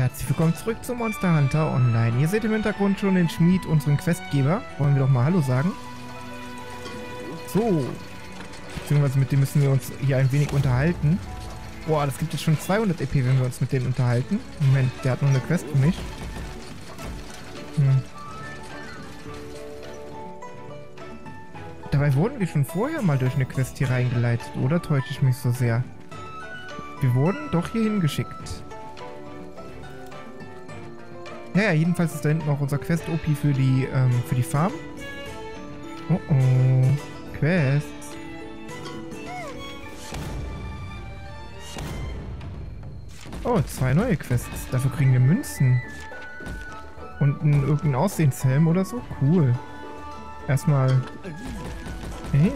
Herzlich willkommen zurück zu Monster Hunter Online. Ihr seht im Hintergrund schon den Schmied, unseren Questgeber. Wollen wir doch mal Hallo sagen. So. Beziehungsweise mit dem müssen wir uns hier ein wenig unterhalten. Boah, das gibt jetzt schon 200 EP, wenn wir uns mit dem unterhalten. Moment, der hat noch eine Quest für mich. Dabei wurden wir schon vorher mal durch eine Quest hier reingeleitet, oder täusche ich mich so sehr? Wir wurden doch hier hingeschickt. Ja, jedenfalls ist da hinten noch unser Quest-OP für die Farm. Oh oh. Quests. Oh, 2 neue Quests. Dafür kriegen wir Münzen. Und irgendeinen Aussehenshelm oder so. Cool. Erstmal. Hey.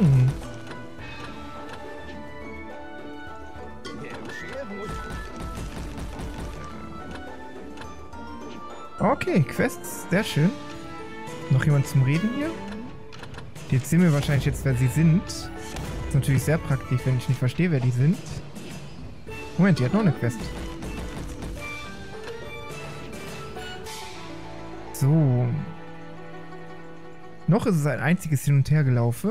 Okay, Quests. Sehr schön. Noch jemand zum Reden hier? Die erzählen mir wahrscheinlich jetzt, wer sie sind. Das ist natürlich sehr praktisch, wenn ich nicht verstehe, wer die sind. Moment, die hat noch eine Quest. So. Noch ist es ein einziges Hin- und Hergelaufe.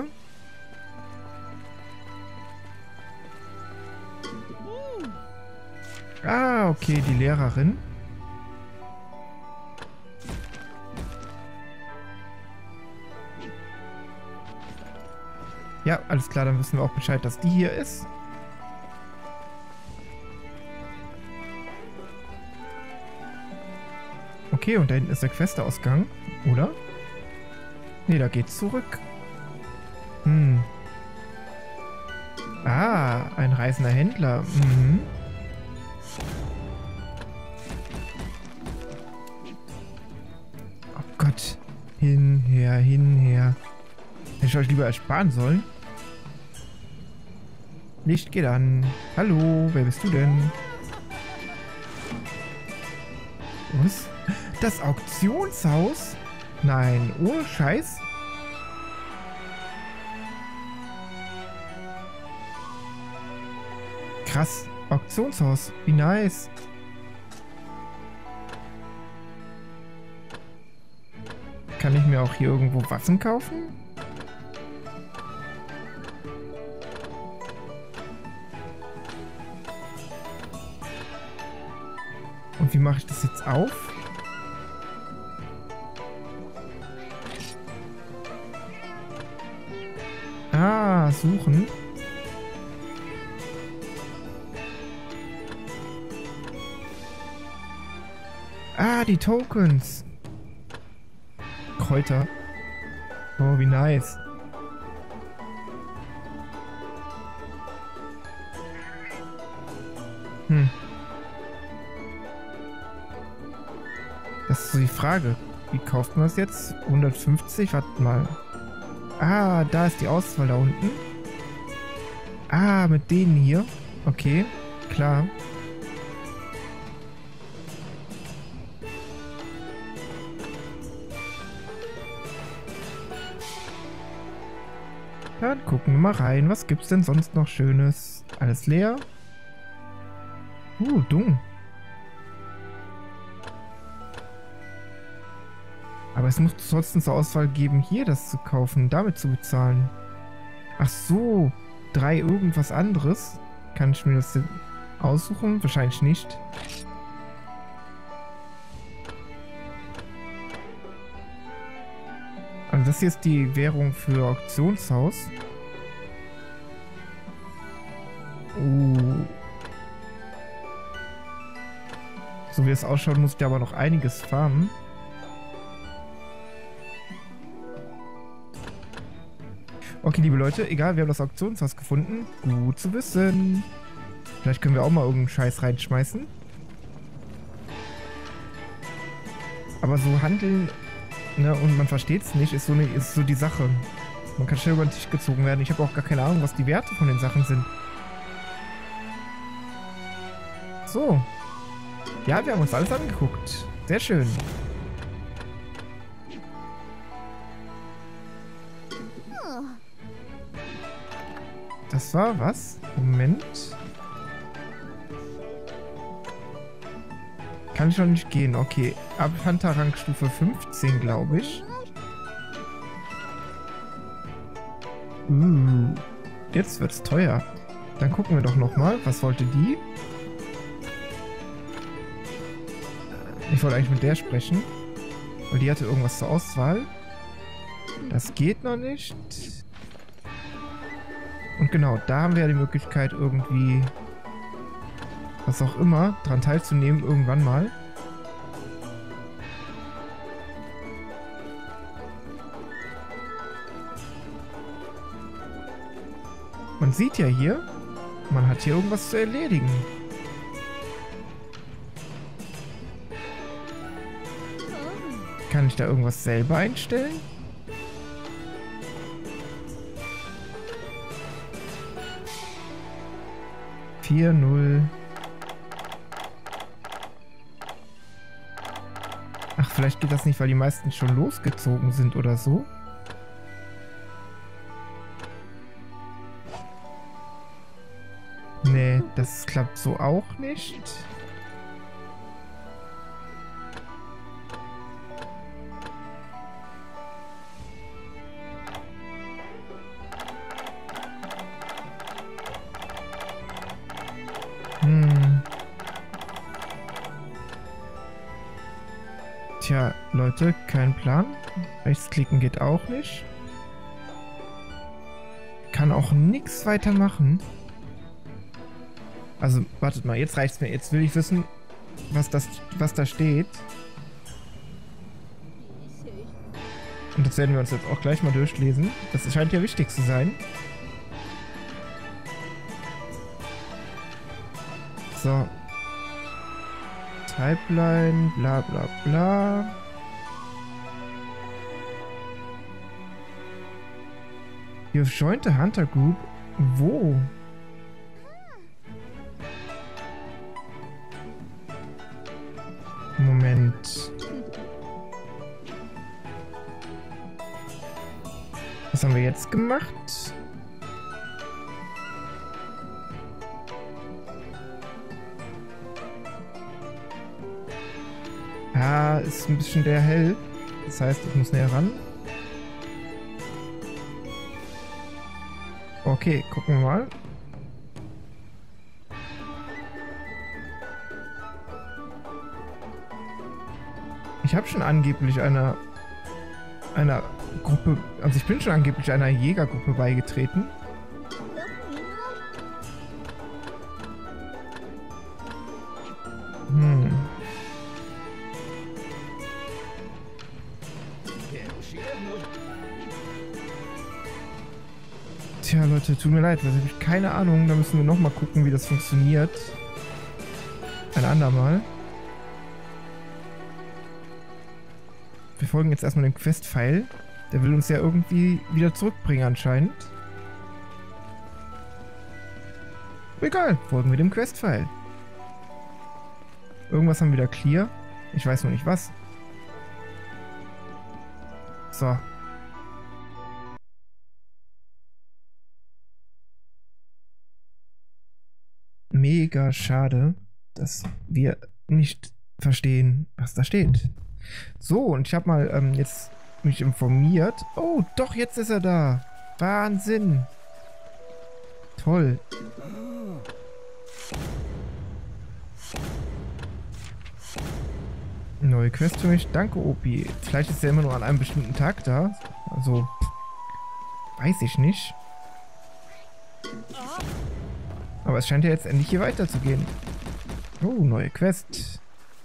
Ah, okay, die Lehrerin. Ja, alles klar, dann wissen wir auch Bescheid, dass die hier ist. Okay, und da hinten ist der Questausgang, oder? Nee, da geht's zurück. Ah, ein reisender Händler. Oh Gott. Hinher, hinher. Hätte ich euch lieber ersparen sollen. Licht geht an. Hallo, wer bist du denn? Was? Das Auktionshaus? Nein, ohne Scheiß. Krass, Auktionshaus. Wie nice. Kann ich mir auch hier irgendwo Waffen kaufen? Und wie mache ich das jetzt auf? Ah, suchen. Ah, die Tokens. Kräuter. Oh, wie nice. Das ist so die Frage. Wie kauft man das jetzt? 150? Warte mal. Ah, da ist die Auswahl da unten. Ah, mit denen hier. Okay, klar. Dann gucken wir mal rein. Was gibt's denn sonst noch Schönes? Alles leer? Dumm. Aber es muss trotzdem zur Auswahl geben, hier das zu kaufen, damit zu bezahlen. Ach so, 3 irgendwas anderes. Kann ich mir das denn aussuchen? Wahrscheinlich nicht. Also das hier ist die Währung für Auktionshaus. So wie es ausschaut, muss ich aber noch einiges farmen. Okay, liebe Leute, egal, wir haben das Auktionshaus gefunden. Gut zu wissen. Vielleicht können wir auch mal irgendeinen Scheiß reinschmeißen. Aber so handeln, ne, und man versteht es nicht, ist so die Sache. Man kann schnell über den Tisch gezogen werden. Ich habe auch gar keine Ahnung, was die Werte von den Sachen sind. So. Ja, wir haben uns alles angeguckt. Sehr schön. Das war was? Moment. Kann ich noch nicht gehen. Okay. Ab Hunter-Rang Stufe 15, glaube ich. Jetzt wird's teuer. Dann gucken wir doch nochmal. Was wollte die? Ich wollte eigentlich mit der sprechen. Weil die hatte irgendwas zur Auswahl. Das geht noch nicht. Und genau, da haben wir ja die Möglichkeit irgendwie, was auch immer, dran teilzunehmen irgendwann mal. Man sieht ja hier, man hat hier irgendwas zu erledigen. Kann ich da irgendwas selber einstellen? Vier, 0. Ach, vielleicht geht das nicht, weil die meisten schon losgezogen sind oder so. Nee, das klappt so auch nicht. Tja, Leute, kein Plan. Rechtsklicken geht auch nicht. Kann auch nichts weiter machen. Also, wartet mal, jetzt reicht's mir. Jetzt will ich wissen, was da steht. Und das werden wir uns jetzt auch gleich mal durchlesen. Das scheint ja wichtig zu sein. So. Pipeline, bla bla bla. You've joined the Hunter Group. Wo? Moment. Was haben wir jetzt gemacht? Ah, ist ein bisschen der hell. Das heißt, ich muss näher ran. Okay, gucken wir mal. Ich habe schon angeblich einer Gruppe, also ich bin schon angeblich einer Jägergruppe beigetreten. Tja, Leute, tut mir leid, also habe ich keine Ahnung. Da müssen wir nochmal gucken, wie das funktioniert. Ein andermal. Wir folgen jetzt erstmal dem Quest-Pfeil. Der will uns ja irgendwie wieder zurückbringen anscheinend. Egal, folgen wir dem Quest-Pfeil. Irgendwas haben wir wieder clear. Ich weiß noch nicht was. So. Mega schade, dass wir nicht verstehen, was da steht. So, und ich habe mal jetzt mich informiert. Oh, doch, jetzt ist er da. Wahnsinn. Toll. Neue Quest für mich. Danke, Opi. Vielleicht ist er immer nur an einem bestimmten Tag da. Also, weiß ich nicht. Aber es scheint ja jetzt endlich hier weiterzugehen. Oh, neue Quest.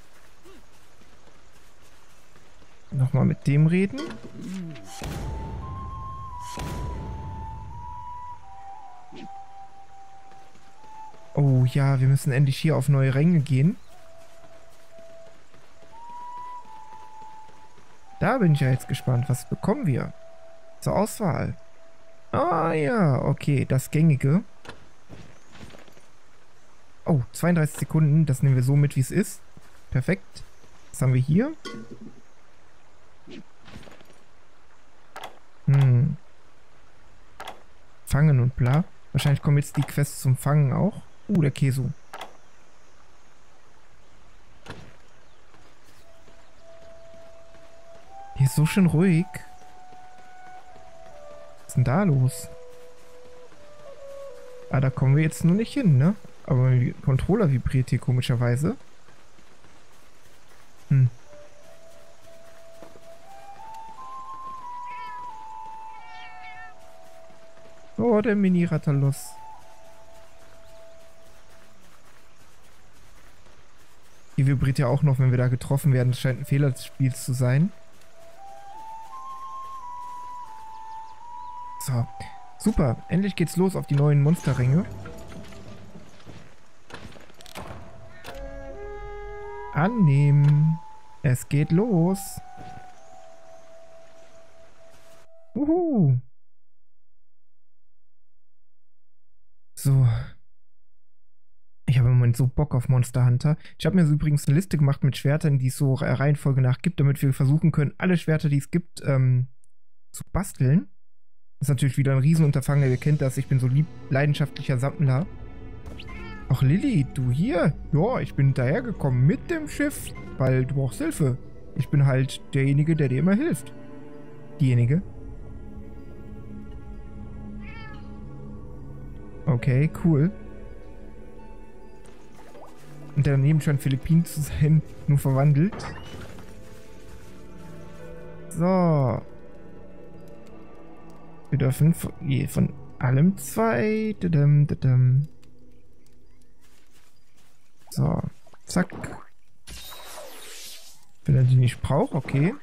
Nochmal mit dem reden. Oh ja, wir müssen endlich hier auf neue Ränge gehen. Da bin ich ja jetzt gespannt. Was bekommen wir zur Auswahl? Ah ja, okay, das Gängige. Oh, 32 Sekunden. Das nehmen wir so mit, wie es ist. Perfekt. Was haben wir hier? Fangen und bla. Wahrscheinlich kommen jetzt die Quests zum Fangen auch. Der Kesu. Hier ist so schön ruhig. Was ist denn da los? Ah, da kommen wir jetzt nur nicht hin, ne? Aber mein Controller vibriert hier komischerweise. Hm. Oh, der Mini-Rathalos. Hier vibriert ja auch noch, wenn wir da getroffen werden. Das scheint ein Fehler des Spiels zu sein. So. Super. Endlich geht's los auf die neuen Monsterränge. Annehmen. Es geht los. Uhu. So. Ich habe im Moment so Bock auf Monster Hunter. Ich habe mir so übrigens eine Liste gemacht mit Schwertern, die es so Reihenfolge nach gibt, damit wir versuchen können, alle Schwerter, die es gibt, zu basteln. Das ist natürlich wieder ein Riesenunterfangen, ihr kennt das. Ich bin so leidenschaftlicher Sammler. Ach Lilly, du hier? Ja, ich bin hinterhergekommen mit dem Schiff, weil du brauchst Hilfe. Ich bin halt derjenige, der dir immer hilft. Diejenige. Okay, cool. Und daneben scheint Philippinen zu sein, nur verwandelt. So. Wir dürfen von allem 2. So. Zack. Wenn er die nicht braucht, okay.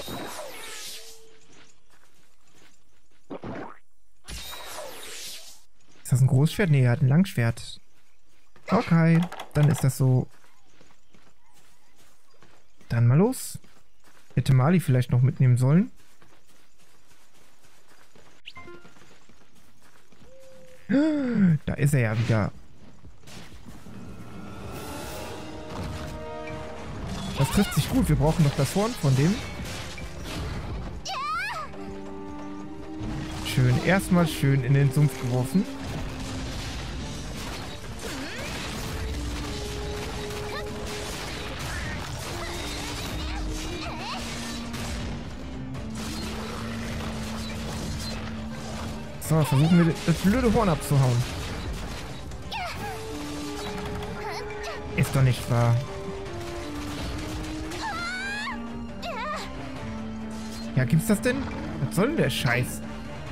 Ist das ein Großschwert? Nee, er hat ein Langschwert. Okay, dann ist das so. Dann mal los. Hätte Mali vielleicht noch mitnehmen sollen. Da ist er ja wieder. Das trifft sich gut. Wir brauchen doch das Horn von dem. Schön. Erstmal schön in den Sumpf geworfen. So, versuchen wir das blöde Horn abzuhauen. Ist doch nicht wahr. Ja, gibt's das denn? Was soll denn der Scheiß?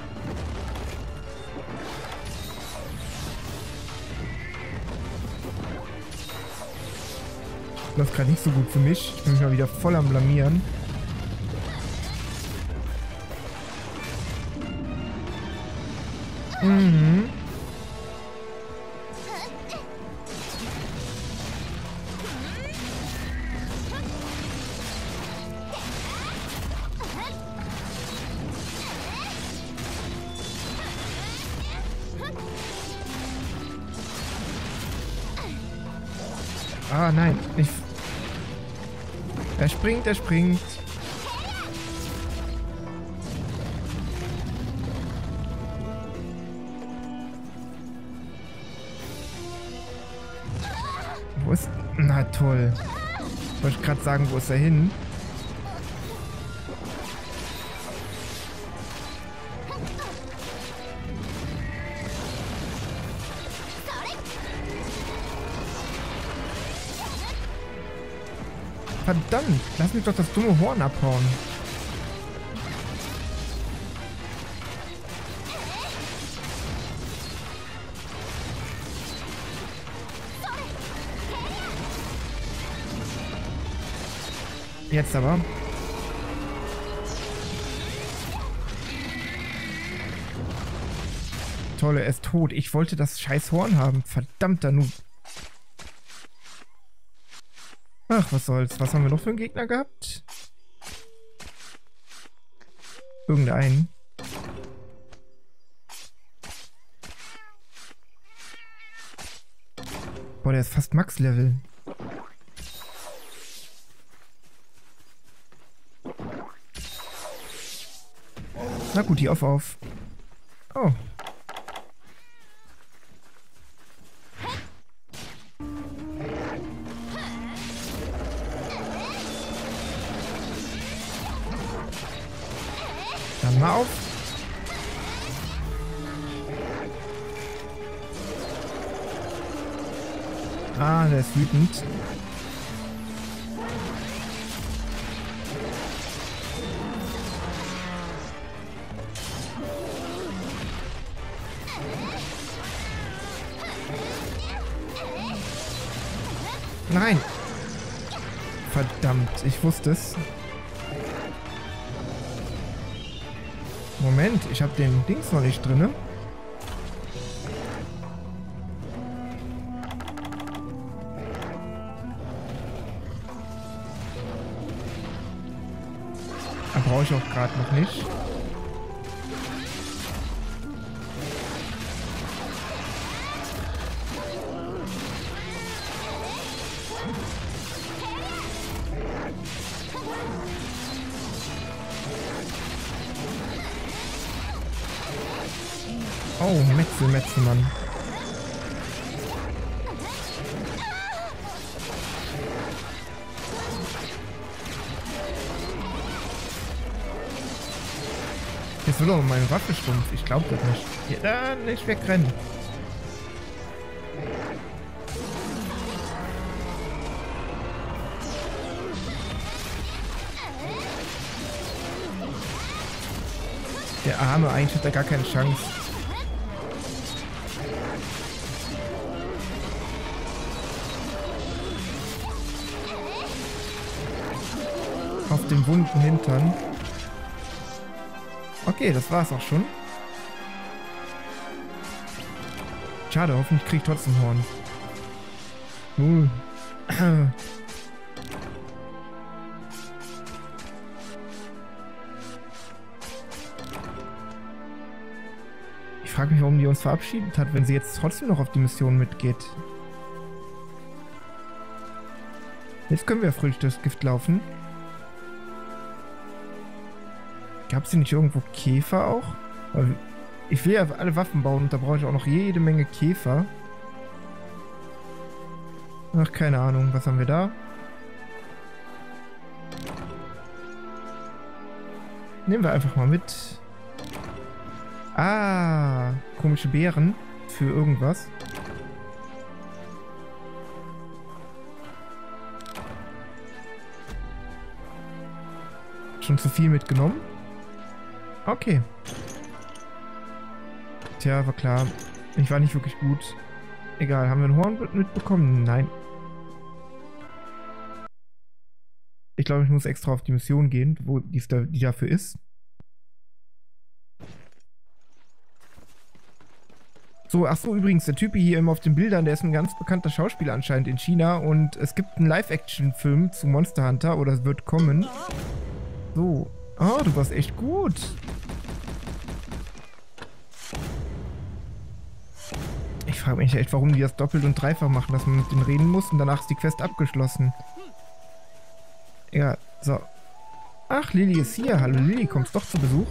Läuft gerade nicht so gut für mich. Ich bin mich mal wieder voll am Blamieren. Mhm. Ah, nein. Er springt, er springt. Wo ist... Na toll. Wollte ich gerade sagen, wo ist er hin? Verdammt, lass mich doch das dumme Horn abhauen. Jetzt aber. Toll, er ist tot. Ich wollte das scheiß Horn haben. Verdammter Noob. Ach, was soll's. Was haben wir noch für einen Gegner gehabt? Irgendeinen. Boah, der ist fast Max-Level. Na gut, die auf. Oh. mal auf. Ah, der ist wütend. Nein! Verdammt, ich wusste es. Moment, ich habe den Dings noch nicht drin. Brauche ich auch gerade noch nicht. Oh, Metzel, Mann. Jetzt will doch meine Waffe stumpf. Ich glaube das nicht. Ja, dann nicht wegrennen. Der Arme, eigentlich hat er gar keine Chance. Auf dem wunden Hintern. Okay, das war's auch schon. Schade, hoffentlich krieg ich trotzdem Horn. Ich frage mich, warum die uns verabschiedet hat, wenn sie jetzt trotzdem noch auf die Mission mitgeht. Jetzt können wir fröhlich durchs Gift laufen. Gab es hier nicht irgendwo Käfer auch? Weil ich will ja alle Waffen bauen und da brauche ich auch noch jede Menge Käfer. Ach, keine Ahnung. Was haben wir da? Nehmen wir einfach mal mit. Ah, komische Beeren für irgendwas. Schon zu viel mitgenommen? Okay. Tja, war klar. Ich war nicht wirklich gut. Egal, haben wir ein Horn mitbekommen? Nein. Ich glaube, ich muss extra auf die Mission gehen, wo die dafür ist. So, ach so, übrigens, der Typ hier immer auf den Bildern, der ist ein ganz bekannter Schauspieler anscheinend in China und es gibt einen Live-Action-Film zu Monster Hunter oder es wird kommen. So. Oh, du warst echt gut. Ich frage mich echt, warum die das doppelt und dreifach machen, dass man mit denen reden muss und danach ist die Quest abgeschlossen. Ja, so. Ach, Lilly ist hier. Hallo Lilly, kommst doch zu Besuch?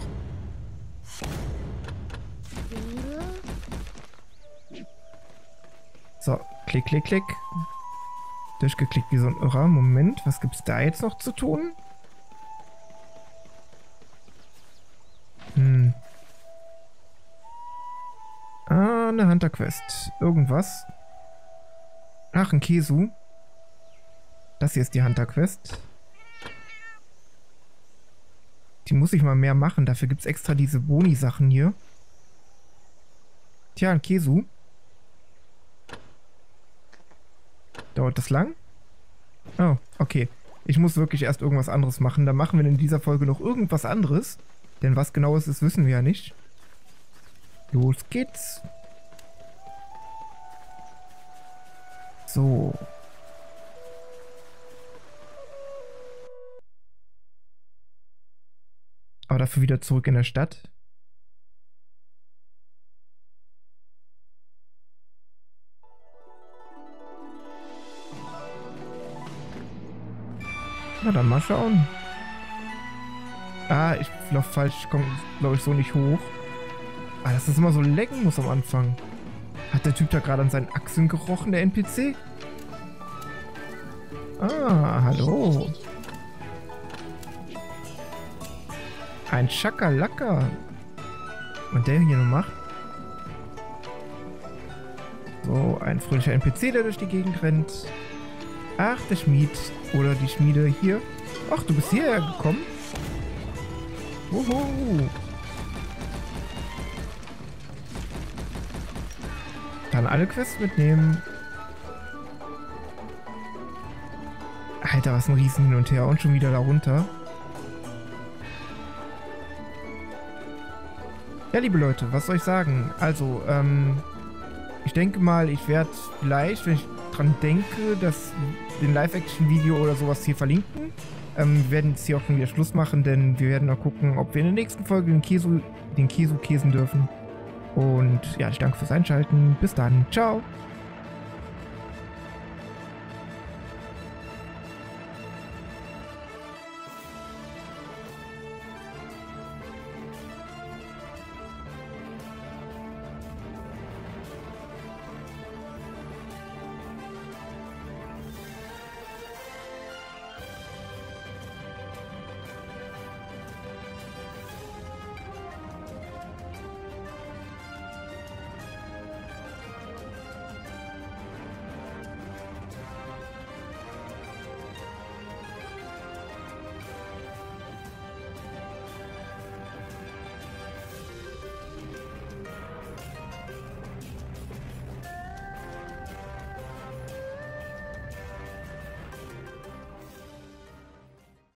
So, klick, klick, klick. Durchgeklickt wie so ein Irrer. Moment, was gibt's da jetzt noch zu tun? Ah, eine Hunter-Quest. Irgendwas. Ach, ein Kesu. Das hier ist die Hunter-Quest. Die muss ich mal mehr machen. Dafür gibt es extra diese Boni-Sachen hier. Tja, ein Kesu. Dauert das lang? Oh, okay. Ich muss wirklich erst irgendwas anderes machen. Dann machen wir in dieser Folge noch irgendwas anderes. Denn was genau es ist, wissen wir ja nicht. Los geht's. So. Aber dafür wieder zurück in der Stadt. Na dann mal schauen. Ah, ich laufe falsch. Ich komme, glaube ich, so nicht hoch. Ah, dass das immer so lecken muss am Anfang. Hat der Typ da gerade an seinen Achseln gerochen, der NPC? Ah, hallo. Ein Schakalaka. Und der hier noch macht. So, ein fröhlicher NPC, der durch die Gegend rennt. Ach, der Schmied. Oder die Schmiede hier. Ach, du bist hierher gekommen. Wuhu. Dann alle Quests mitnehmen. Alter, was ein Riesen hin und her. Und schon wieder da runter. Ja, liebe Leute, was soll ich sagen? Also, ich denke mal, ich werde vielleicht, wenn ich dran denke, den Live-Action-Video oder sowas hier verlinken. Wir werden jetzt hier auch schon wieder Schluss machen, denn wir werden mal gucken, ob wir in der nächsten Folge den Kesu käsen dürfen. Und ja, ich danke fürs Einschalten. Bis dann. Ciao.